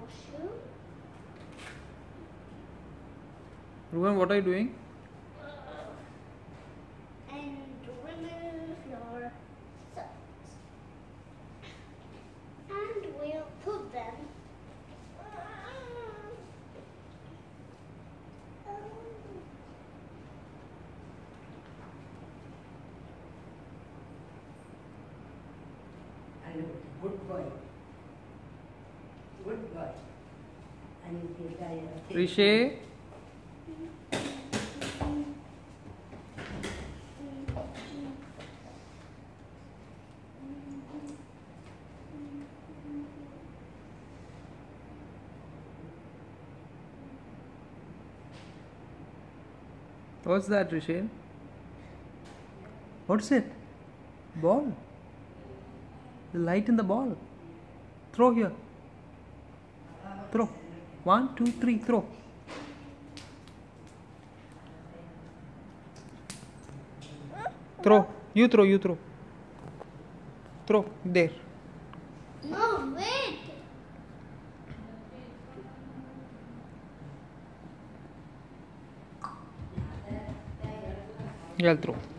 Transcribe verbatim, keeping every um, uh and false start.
shoe. Ruben, what are you doing? And remove your socks. And we'll put them. Good boy. Good boy. And you Rishi. What's that, Rishi? What's it? Ball. The light in the ball. Throw here. Throw. One, two, three, throw. Throw. You throw, you throw. Throw. There. No, wait. Yeah, I'll throw.